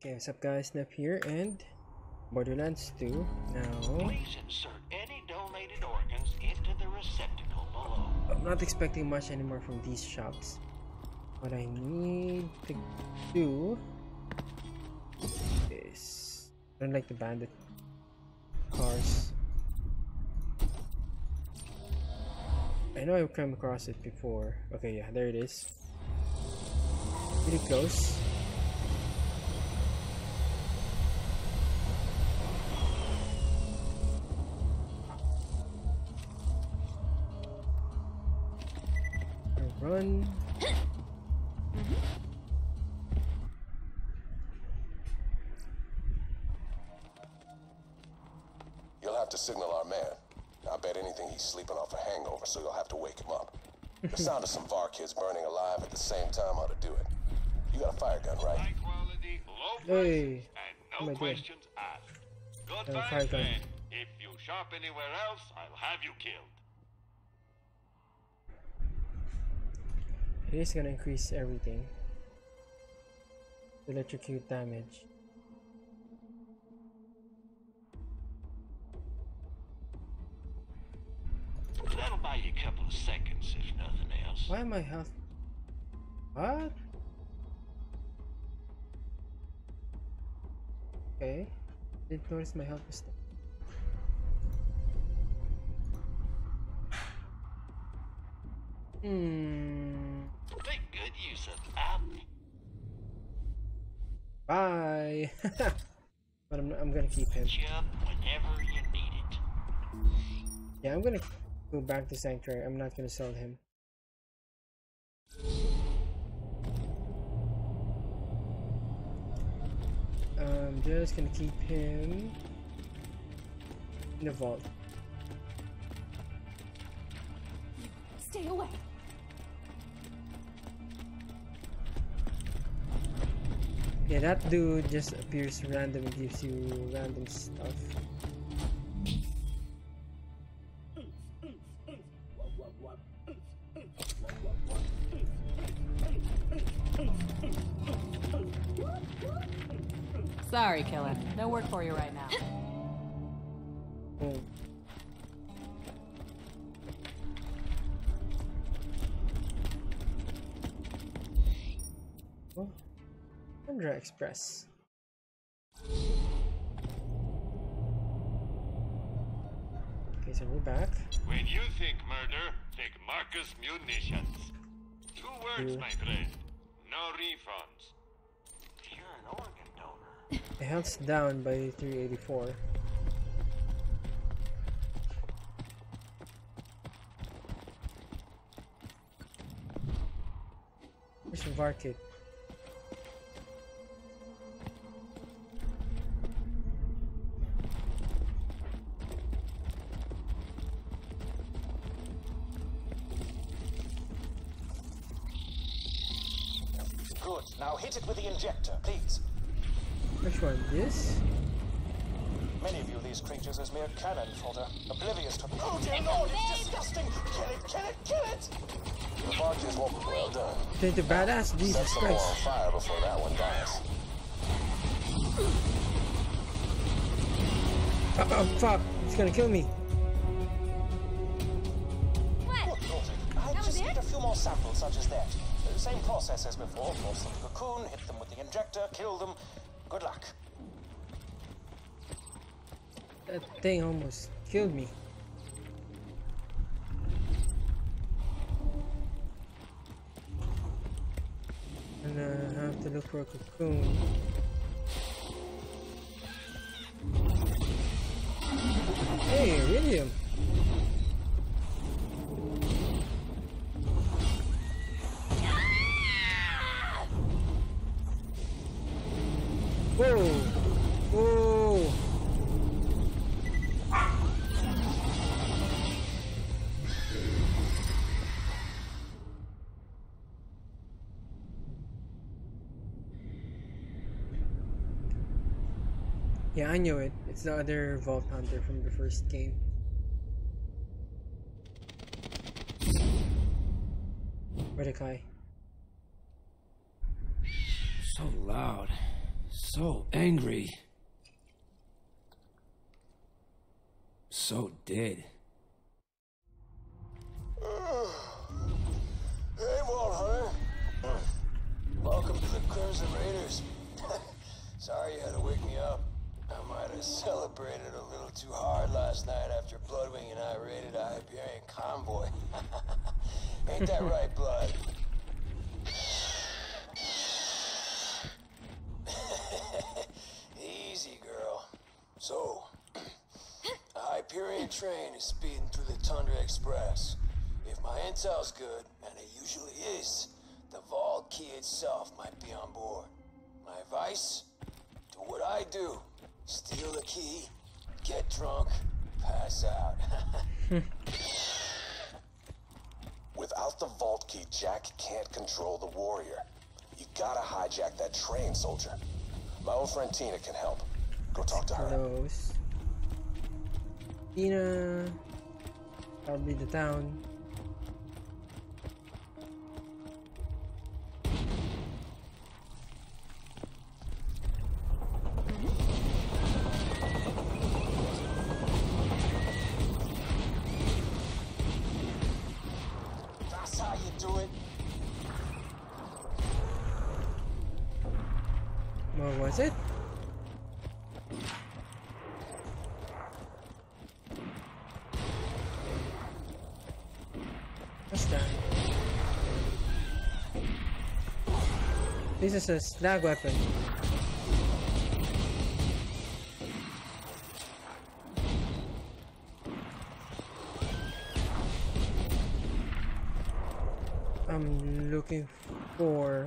Okay, what's up guys, Nep here, and Borderlands 2. Now, please insert any donated organs into the receptacle below. I'm not expecting much anymore from these shops. What I need to do is, I don't like the bandit cars. I know I've come across it before. Okay, yeah, there it is. Pretty close. Run. You'll have to signal our man. I bet anything he's sleeping off a hangover, so you'll have to wake him up. The sound of some VAR kids burning alive at the same time ought to do it. You got a fire gun, right? High quality, low Hey, and no questions asked. Good fire vibes, gun. man. If you shop anywhere else, I'll have you killed. It is gonna increase everything. Electrocute damage. That'll buy you a couple of seconds, if nothing else. Why am I health? What? Okay. Didn't notice my health was down. Make good use of that. Bye. But I'm gonna keep him. Jump whenever you need it. Yeah, I'm gonna go back to Sanctuary. I'm not gonna sell him. I'm just gonna keep him in the vault. Stay away. Yeah, that dude just appears random and gives you random stuff. Sorry, killer. No work for you right now. Oh. Oh. Andra Express. Okay, so we're back. When you think murder, think Marcus Munitions. 2 words, my friend. No refunds. You're an organ donor. The health's down by 384. Where's the VAR kit? Good. Now hit it with the injector, please. Which one? This? Many view these creatures as mere cannon fodder, oblivious to... Oh dear lord, it's disgusting! Kill it, kill it, kill it! The VAR kids won't be well done. Take the badass? Set Jesus some more on Christ. fire before that one dies. Oh, fuck. It's gonna kill me. What? Good lord, I just need a few more samples such as that. Same process as before. Force them to cocoon, hit them with the injector, kill them. Good luck. That thing almost killed me. And I have to look for a cocoon. Hey, William. Whoa! Whoa! Yeah, I knew it. It's the other Vault Hunter from the first game. Mordecai. So loud. So angry. So dead. Hey, Walt Hunter. Welcome to the Crimson Raiders. Sorry you had to wake me up. I might have celebrated a little too hard last night after Bloodwing and I raided a Hyperion convoy. Ain't that right, Blood? Easy, girl. So, a Hyperion train is speeding through the Tundra Express. If my intel's good, and it usually is, the vault key itself might be on board. My advice? Do what I do. Steal the key, get drunk, pass out. Without the vault key, Jack can't control the warrior. You gotta hijack that train, soldier. My old friend Tina can help. Go talk to her. Close. Tina. Probably the town. That's how you do it. What was it? What's that? This is a slag weapon. I'm looking for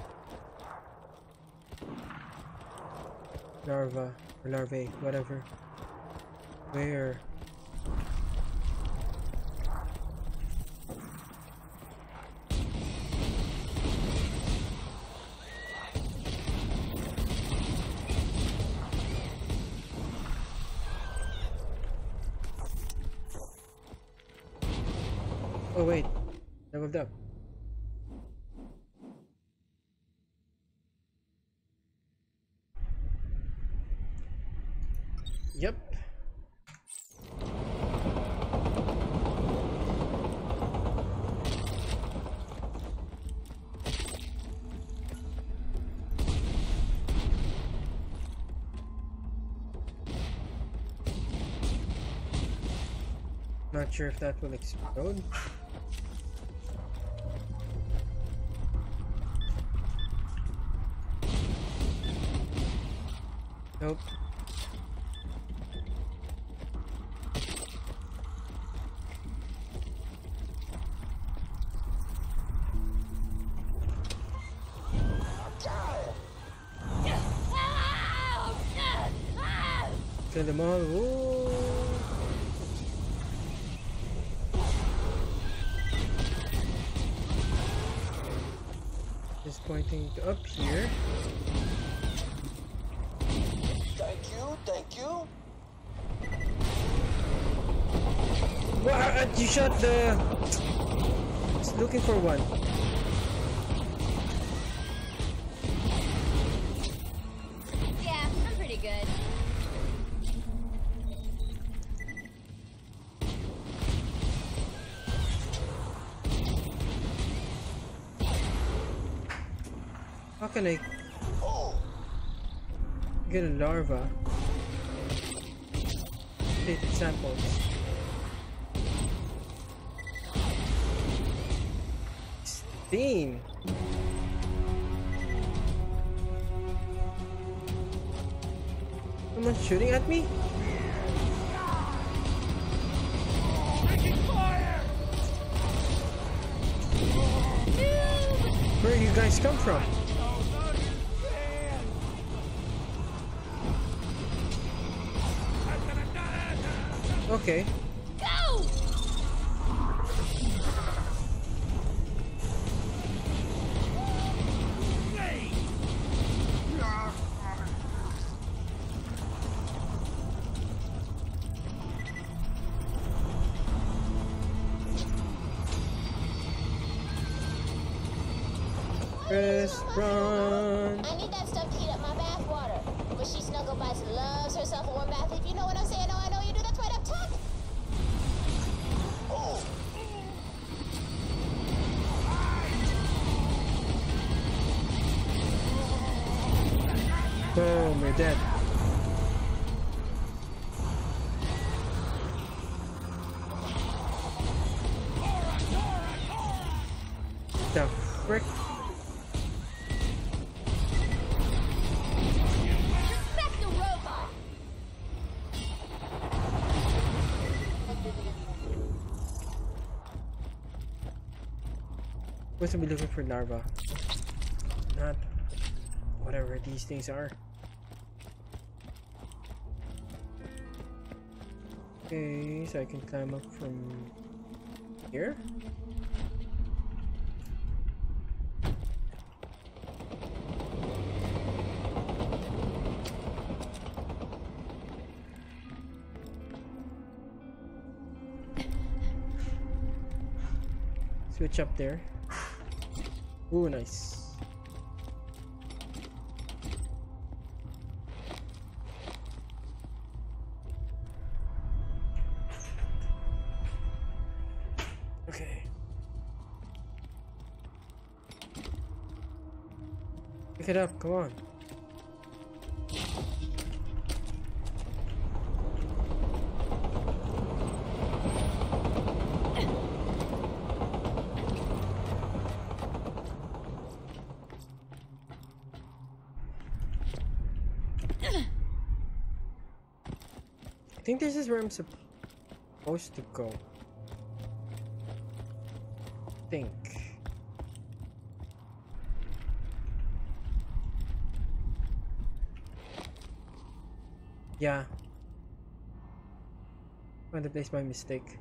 larvae, whatever. Where? Oh wait, leveled up. Yep. Not sure if that will explode. Nope. Kill them all. Ooh. Just pointing to up here. Thank you. What? You shot the... Just looking for one. Yeah, I'm pretty good. How can I get a larva? Data samples. Steam. Someone shooting at me? Where you guys come from? Okay. Go! Press run. I need that stuff to heat up my bath water. Boom, you're dead. The frick? Respect the robot. Supposed to be looking for larva, not whatever these things are. Okay, so I can climb up from here. Switch up there. Ooh, nice. Okay. Pick it up, come on. I think this is where I'm supposed to go. Think. Yeah. Found the place by mistake.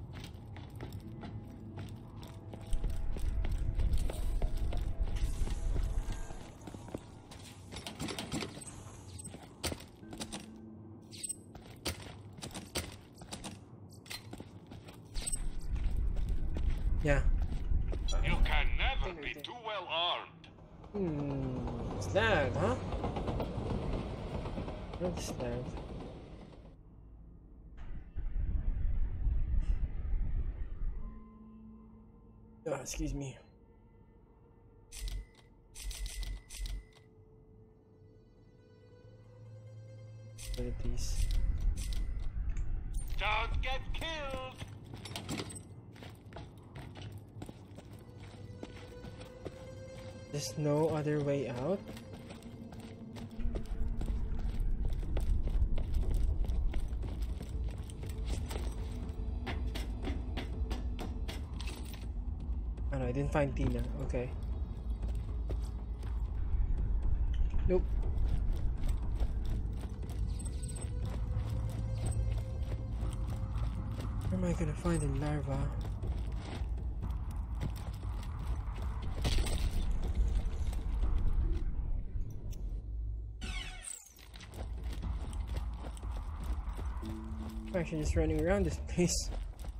Yeah. You can never be too well armed. What's that, huh? What's that? Oh, excuse me. What are these? Don't get killed. There's no other way out? Oh no, I didn't find Tina. Okay. Nope. Where am I gonna find the larva? I'm actually just running around this place.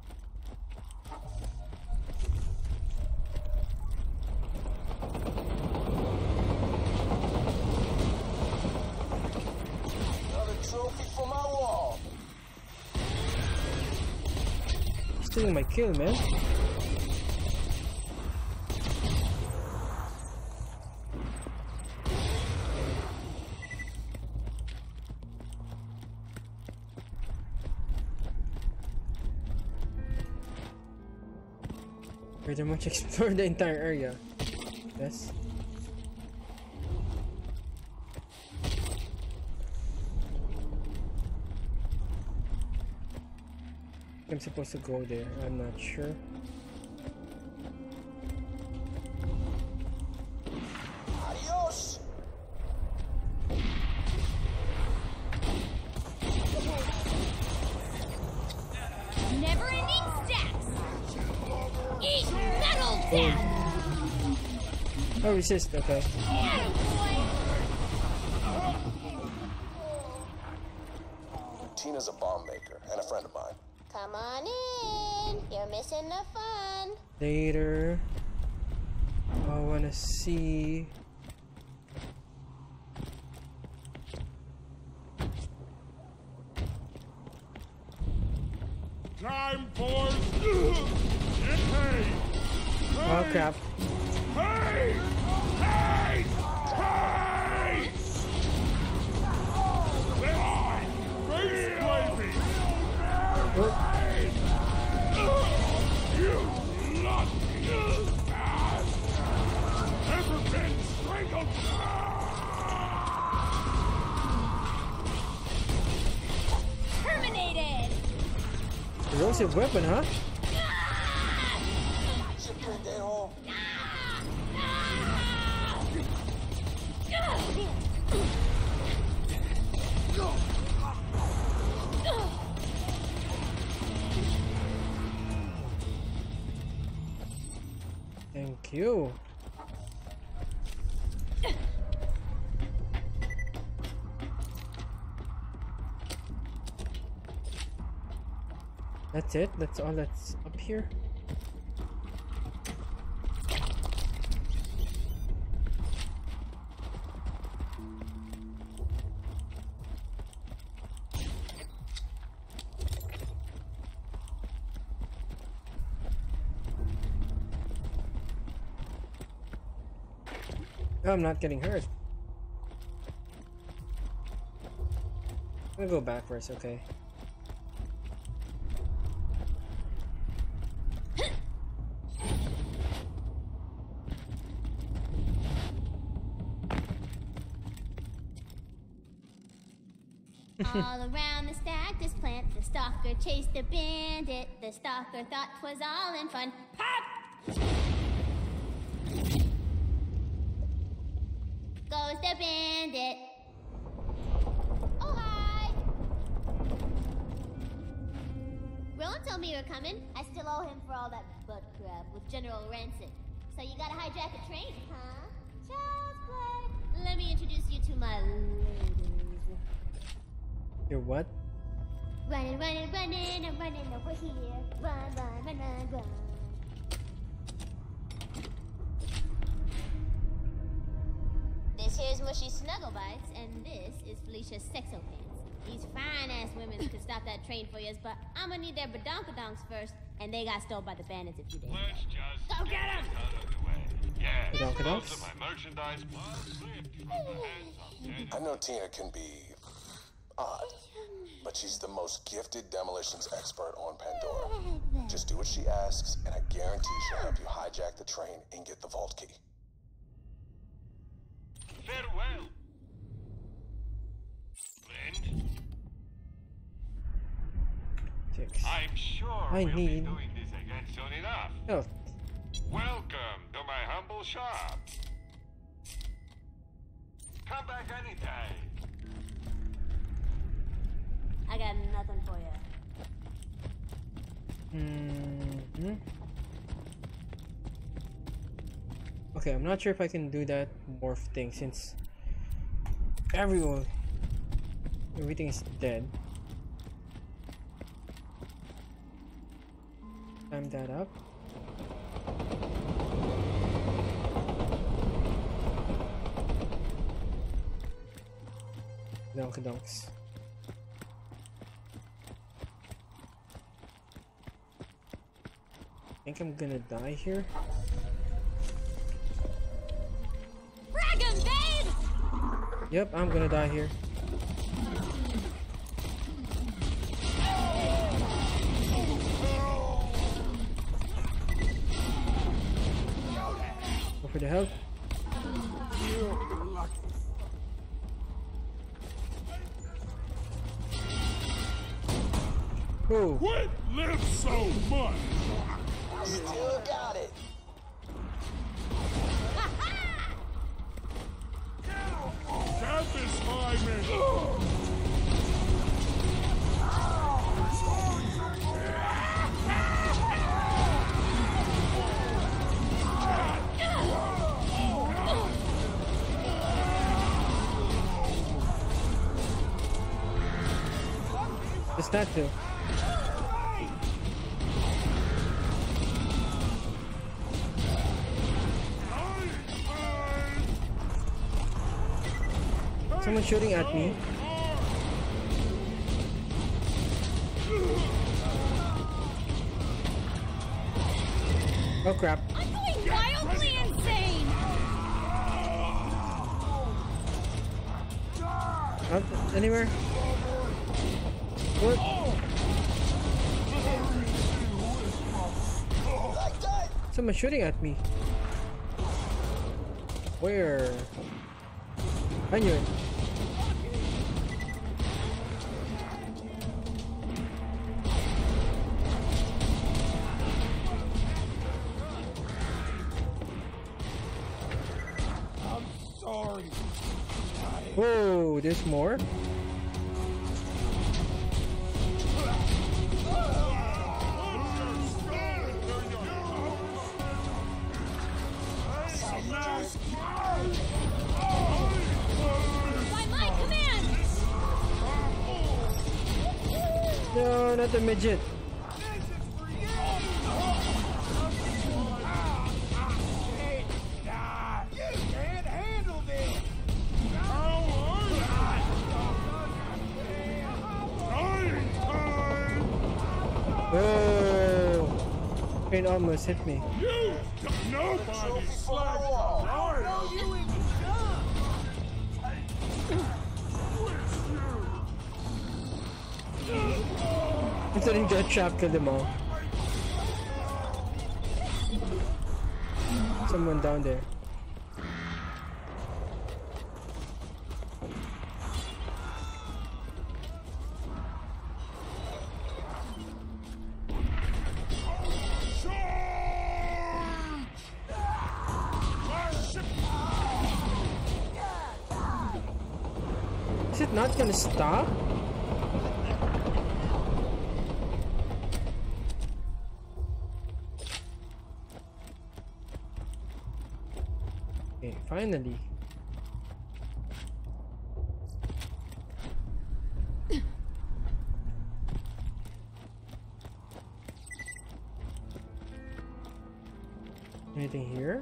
Another trophy for my wall. Stealing my kill, man. Pretty much explore the entire area. Yes. I'm supposed to go there. I'm not sure. Adios. Never-ending stacks. Eat metal down. Oh, resist. Okay. Yeah, Tina's a bomb maker and a friend of mine. Come on in. You're missing the fun. Later. I wanna see. Time for hey! Oh crap. Hey! Hey! Hey! explosive weapon, huh? Pendejo. Thank you. That's it? That's all that's up here? Oh, I'm not getting hurt. I'm gonna go backwards, okay. All around the stack, this plant, the stalker chased the bandit. The stalker thought 'twas all in fun. Pop! Goes the bandit. Oh, hi! Rowan told me you were coming. I still owe him for all that butt crap with General Rancid. So you gotta hijack a train, huh? Child's play. Let me introduce you to my ladies. You're what? Running, running, running, I'm running over here. Run, run, run, run, run. This here's Mushy Snugglebites, and this is Felicia's Sexo Pants. These fine-ass women could stop that train for you, but I'm gonna need their badonkadonks first, and they got stolen by the bandits a few days ago. Let's just Go get 'em! out of the way. Yeah. Badonkadonks? Most of my merchandise was ripped from the hands of dead. I know Tina can be odd, but she's the most gifted demolitions expert on Pandora. Just do what she asks, and I guarantee she'll help you hijack the train and get the vault key. Farewell, friend. 6. I'm sure I we'll need- be doing this again soon enough. Oh, Welcome to my humble shop. Come back anytime. I got nothing for you. Okay, I'm not sure if I can do that morph thing since everything is dead. Climb that up. Donkadonks. I think I'm gonna die here. Frag 'em, babe! Yep, I'm gonna die here. Go for the help. Whoa. Quit live so much! Still got it. Satisfy me! What's that do? Someone shooting at me. Oh crap. I'm going wildly insane! Anywhere? What? Like that. Someone shooting at me. Where? I knew it. Oh, there's more. By my command! No, not the midget. Oh, it almost hit me. You! Nobody slapped no, you ain't Considering that trap killed them all. Someone down there. Is it not gonna stop? Okay, finally. Anything here?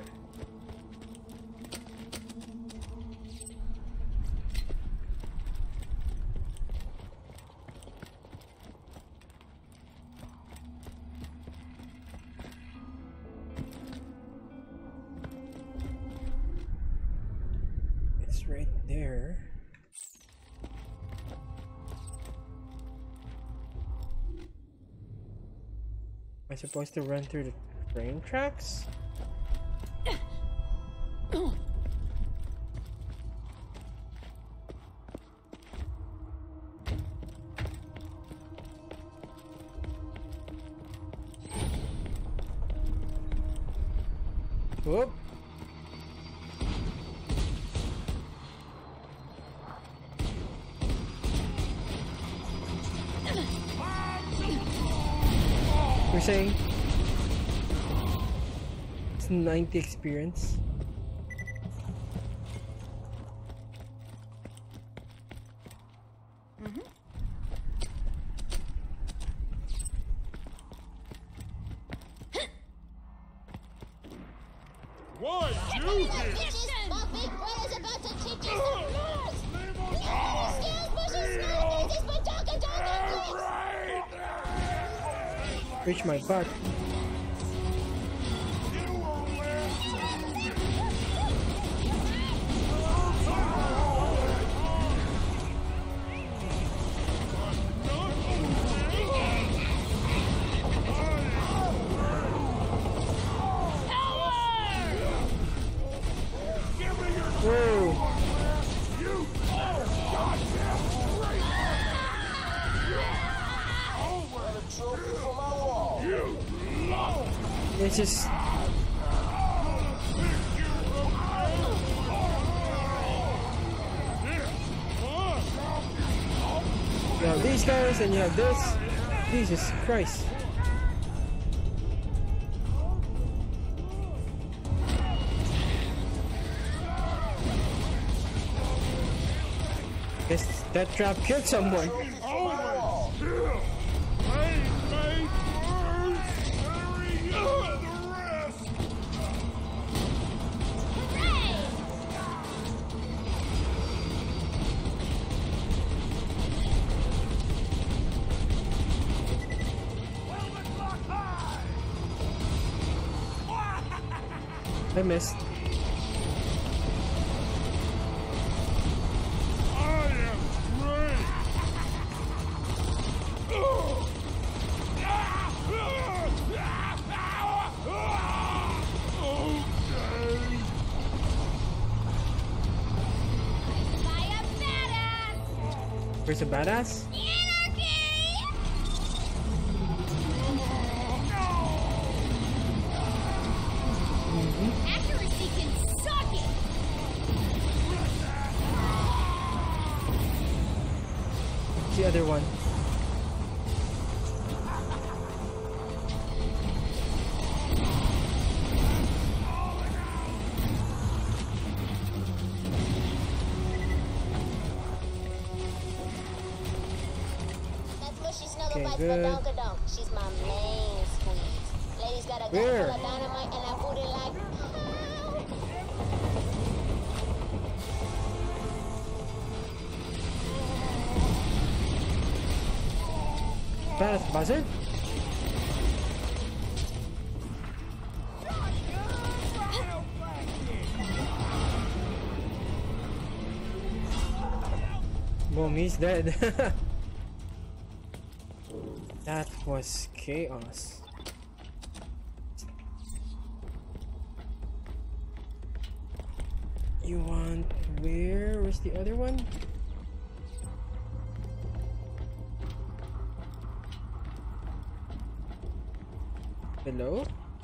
It's right there. Am I supposed to run through the train tracks? Whoop. You're saying it's 90 experience. Why you did? Bitches, my big brother's about to teach you some rules! Skills versus sniper, this badonka Reach my butt. Whoa. It's just you have these guys and you have this. Jesus Christ. Guess that trap killed someone. I missed. Where's the badass? Accuracy can suck it! Where's the other one? That's Mushy Snuggle Bites good. Badonkadonk. She's my main squeeze. Lady's got a gun Where? full of dynamite and that booty like. Fast buzzard? Boom, he's dead. That was chaos. You want where? Where's the other one? Hello?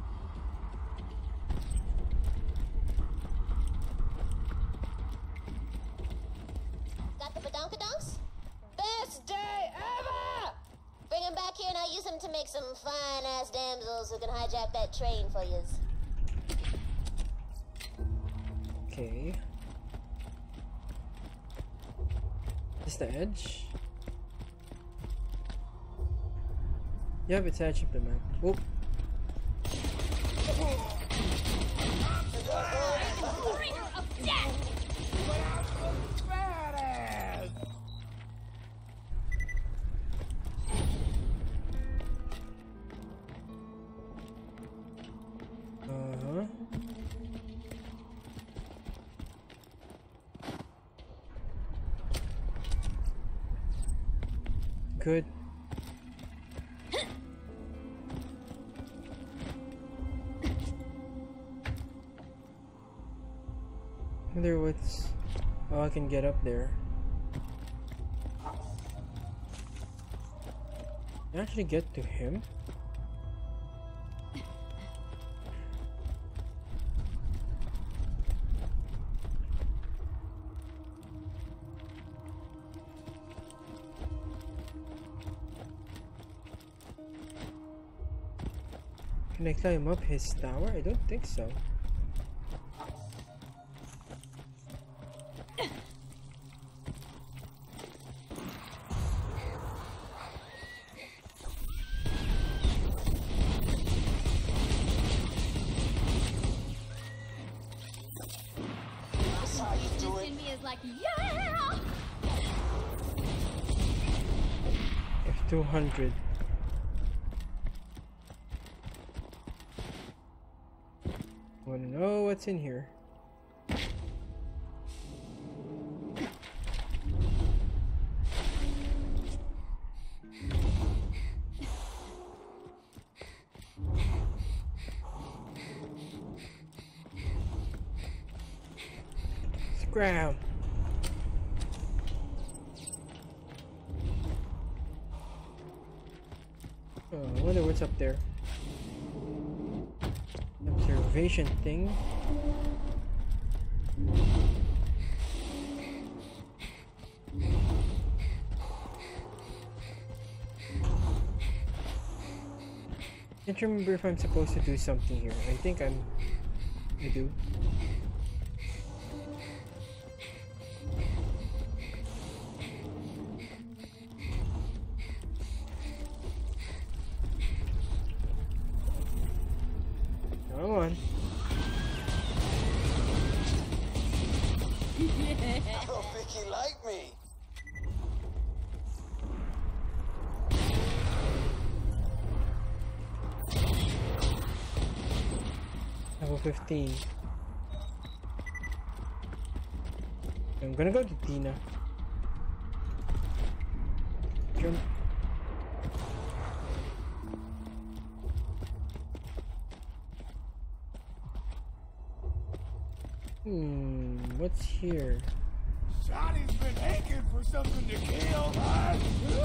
Got the badonkadonks? Best day ever! Bring him back here and I'll use him to make some fine-ass damsels who can hijack that train for yous. Okay. Is the edge? Yep, it's edge of the map. Oop. Uh-huh. Good. I wonder what's... Oh, I can get up there. Can I actually get to him? Can I climb up his tower? I don't think so. In me is like, yeah! F200. Wanna know what's in here? Scram. Oh, I wonder what's up there. Observation thing. Can't remember if I'm supposed to do something here. I think I do. Come on. I don't think he liked me. Level 15. I'm gonna go to Tina. Jump. What's here? Johnny's been aching for something to kill, huh?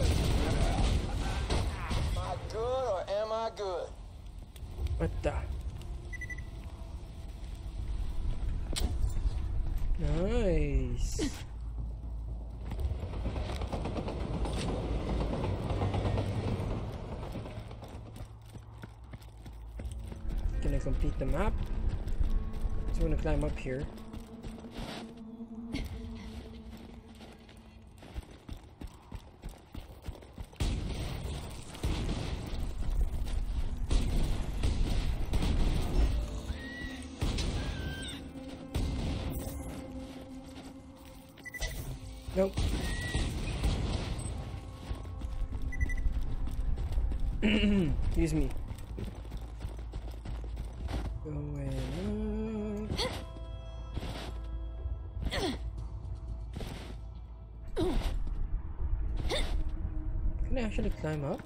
Am I good or am I good? What the? Nice. gonna complete the map. So I'm gonna climb up here. Nope. Excuse me. Going up. Can I actually climb up?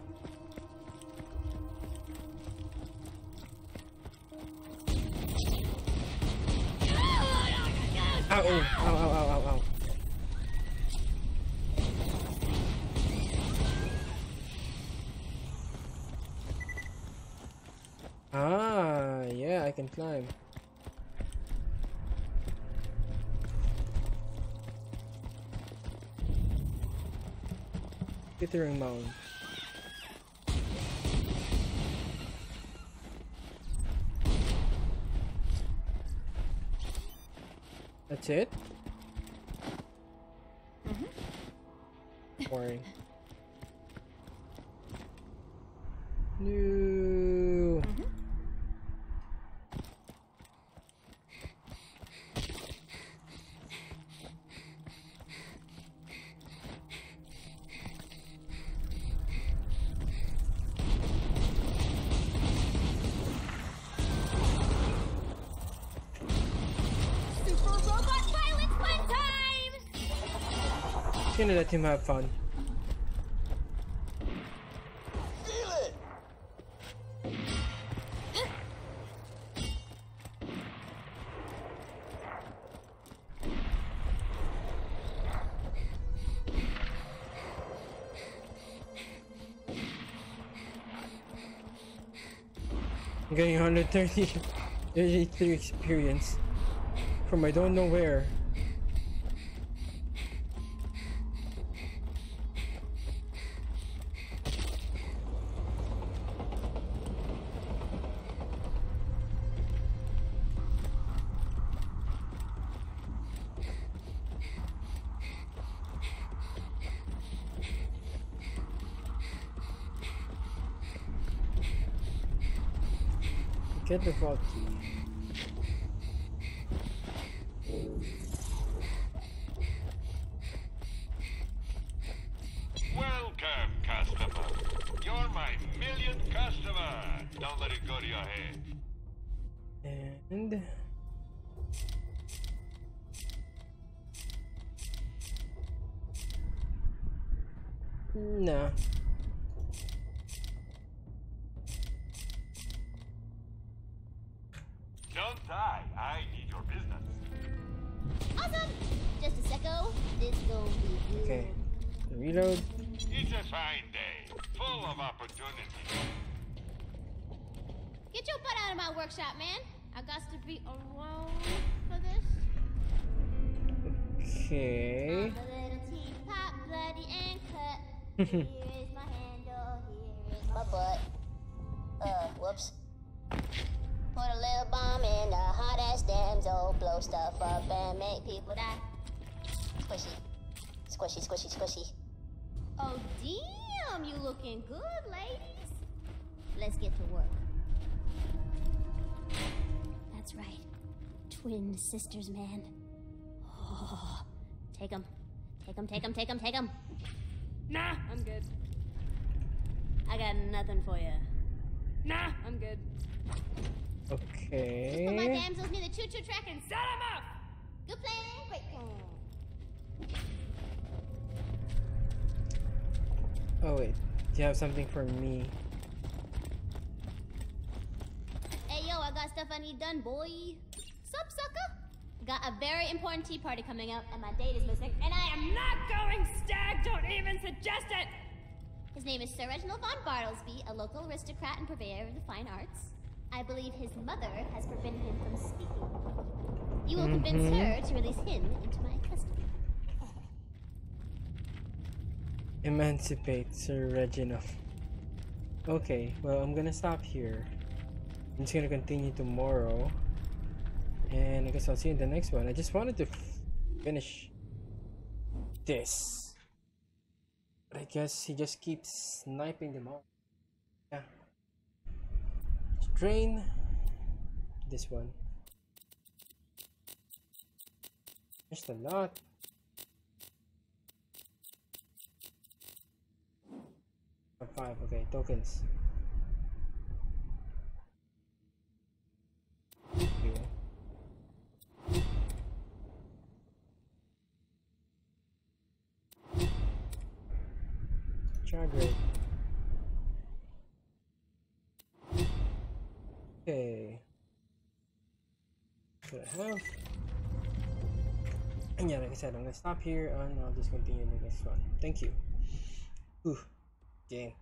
Ow, ow, ow, ow, ow, ow. Ah, yeah, I can climb. Glittering mound. That's it? Boring. No. Gonna let him have fun. Feel it! I'm getting 133 experience from I don't know where. Get the vault key. Welcome, customer. You're my millionth customer. Don't let it go to your head. And nah. Don't die. I need your business. Awesome! Just a secco. This gon' be good. Okay. Reload. It's a fine day, full of opportunity. Get your butt out of my workshop, man. I got to be alone for this. Okay. I'm a little teapot, bloody and cut. Here is my handle, here is My butt. Whoops. Put a little bomb in the hot ass damsel. Blow stuff up and make people die. Squishy. Squishy, squishy, squishy. Oh, damn, you looking good, ladies. Let's get to work. That's right. Twin sisters, man. Oh, take 'em. Take 'em, take 'em, take 'em, take 'em. Nah, I'm good. I got nothing for you. Nah, I'm good. Okay. Put my damsels near the choo-choo track and Set him up! good plan, great plan. Oh wait, do you have something for me? Hey, yo, I got stuff I need done, boy. Sup, sucker? Got a very important tea party coming up, and my date is missing, and I am not Going stag, don't even suggest it! His name is Sir Reginald von Bartlesby, a local aristocrat and purveyor of the fine arts. I believe his mother has forbidden him from speaking. You will convince her to release him into my custody. Emancipate Sir Reginald. Okay, well I'm gonna stop here. I'm just gonna continue tomorrow, and I guess I'll see you in the next one. I just wanted to finish this, but I guess he just keeps sniping them all. Yeah. Drain this one. Just a lot. Five. Okay, tokens. Charge rate. Okay. What I have. And yeah, like I said, I'm gonna stop here and I'll just continue the next one. Thank you. Whew. Game.